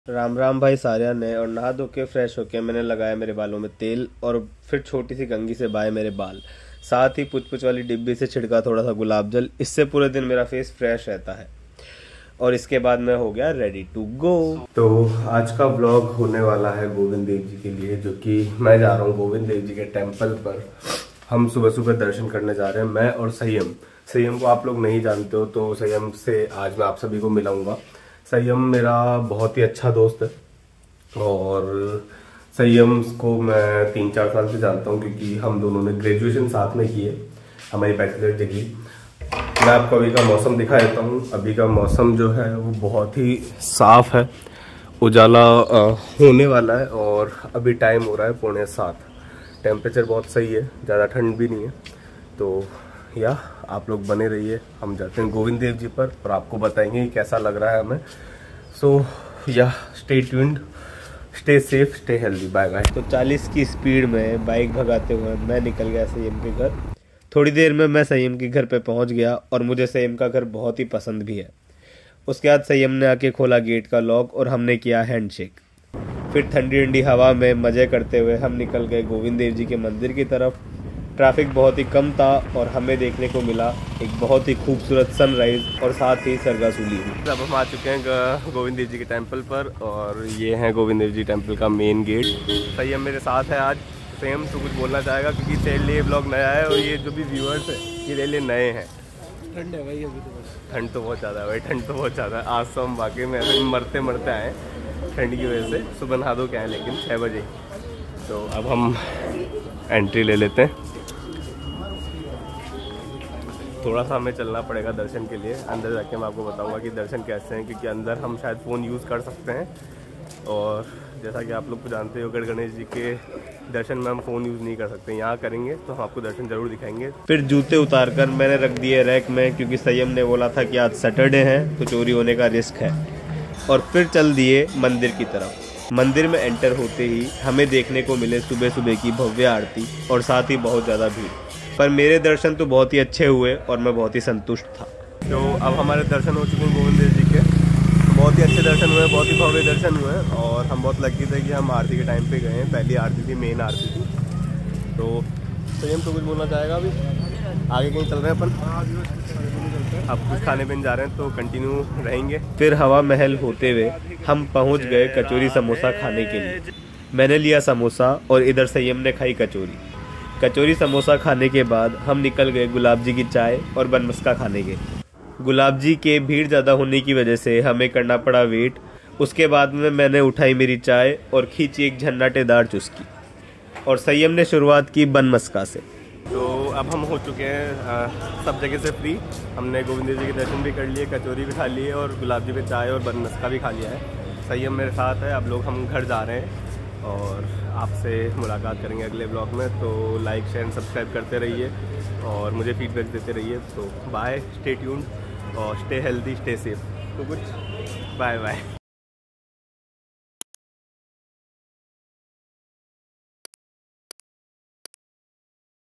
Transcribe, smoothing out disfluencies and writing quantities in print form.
राम राम भाई सारिया ने। और नहा धो के फ्रेश होके मैंने लगाया मेरे बालों में तेल और फिर छोटी सी कंघी से बाए मेरे बाल। साथ ही पुछ पुछ वाली डिब्बी से छिड़का थोड़ा सा गुलाब जल। इससे पूरे दिन मेरा फेस फ्रेश रहता है। और इसके बाद मैं हो गया रेडी टू गो। तो आज का व्लॉग होने वाला है गोविंद देव जी के लिए, जो कि मैं जा रहा हूँ गोविंद देव जी के टेम्पल पर। हम सुबह सुबह दर्शन करने जा रहे हैं, मैं और संयम। संयम को आप लोग नहीं जानते हो, तो संयम से आज मैं आप सभी को मिलाऊंगा। संयम मेरा बहुत ही अच्छा दोस्त है और संयम को मैं 3-4 साल से जानता हूँ, क्योंकि हम दोनों ने ग्रेजुएशन साथ में की है, हमारी बैचलर डिग्री। मैं आपको अभी का मौसम दिखा देता हूँ। अभी का मौसम जो है वो बहुत ही साफ है, उजाला होने वाला है और अभी टाइम हो रहा है 6:45। टेम्परेचर बहुत सही है, ज़्यादा ठंड भी नहीं है। तो या आप लोग बने रहिए, हम जाते हैं गोविंद देव जी पर और आपको बताएंगे कैसा लग रहा है हमें। So yeah stay tuned, stay safe, stay healthy, bye bye. तो 40 की स्पीड में बाइक भगाते हुए मैं निकल गया संयम के घर। थोड़ी देर में मैं संयम के घर पे पहुंच गया और मुझे संयम का घर बहुत ही पसंद भी है। उसके बाद संयम ने आके खोला गेट का लॉक और हमने किया हैंडशेक। फिर ठंडी ठंडी हवा में मजे करते हुए हम निकल गए गोविंद देव जी के मंदिर की तरफ। ट्रैफिक बहुत ही कम था और हमें देखने को मिला एक बहुत ही खूबसूरत सनराइज और साथ ही सरगासूली भी। अब हम आ चुके हैं गोविंद देव जी के टेम्पल पर और ये है गोविंद देव जी टेम्पल का मेन गेट। संयम मेरे साथ है आज। संयम तो कुछ बोलना चाहेगा क्योंकि तेरे लिए ब्लॉग नया है और ये जो भी व्यूअर्स है ये तेरे लिए नए हैं। ठंड है भाई, अभी तो बस ठंड तो बहुत ज़्यादा है भाई, ठंड तो बहुत ज़्यादा है। आज तो हम वाकई में ऐसे मरते मरते आए ठंड की वजह से। सुबह नहा धो के आए लेकिन 6 बजे। तो अब हम एंट्री ले लेते हैं। थोड़ा सा हमें चलना पड़ेगा दर्शन के लिए। अंदर जाके मैं आपको बताऊंगा कि दर्शन कैसे हैं, क्योंकि अंदर हम शायद फ़ोन यूज़ कर सकते हैं और जैसा कि आप लोग को जानते हो गढ़ गणेश जी के दर्शन में हम फ़ोन यूज़ नहीं कर सकते। यहाँ करेंगे तो हम आपको दर्शन ज़रूर दिखाएंगे। फिर जूते उतार कर मैंने रख दिए रैक में, क्योंकि संयम ने बोला था कि आज सैटरडे है तो चोरी होने का रिस्क है। और फिर चल दिए मंदिर की तरफ। मंदिर में एंटर होते ही हमें देखने को मिले सुबह सुबह की भव्य आरती और साथ ही बहुत ज़्यादा भीड़। पर मेरे दर्शन तो बहुत ही अच्छे हुए और मैं बहुत ही संतुष्ट था। तो अब हमारे दर्शन हो चुके हैं गोविंद देव जी के। तो बहुत ही अच्छे दर्शन हुए, बहुत ही भव्य दर्शन हुए और हम बहुत लकी थे कि हम आरती के टाइम पे गए हैं। पहली आरती थी, मेन आरती थी। तो संयम तो कुछ बोलना चाहेगा अभी? आगे कहीं चल रहे हैं अपन, अब कुछ खाने पीने जा रहे हैं तो कंटिन्यू रहेंगे। फिर हवा महल होते हुए हम पहुंच गए कचौरी समोसा खाने के लिए। मैंने लिया समोसा और इधर संयम ने खाई कचौरी। कचौरी समोसा खाने के बाद हम निकल गए गुलाब जी की चाय और बनमस्का खाने के। गुलाब जी के भीड़ ज़्यादा होने की वजह से हमें करना पड़ा वेट। उसके बाद में मैंने उठाई मेरी चाय और खींची एक झन्नाटेदार चुस्की और संयम ने शुरुआत की बनमस्का से। तो अब हम हो चुके हैं सब जगह से फ्री। हमने गोविंद देव जी के दर्शन भी कर लिए, कचौरी भी खा ली है और गुलाब जी पे चाय और बनमस्का भी खा लिया है। संयम मेरे साथ है। अब लोग हम घर जा रहे हैं और आपसे मुलाकात करेंगे अगले ब्लॉग में। तो लाइक शेयर सब्सक्राइब करते रहिए और मुझे फीडबैक देते रहिए। तो बाय, स्टे ट्यून्ड और स्टे हेल्दी, स्टे सेफ। तो कुछ बाय बाय।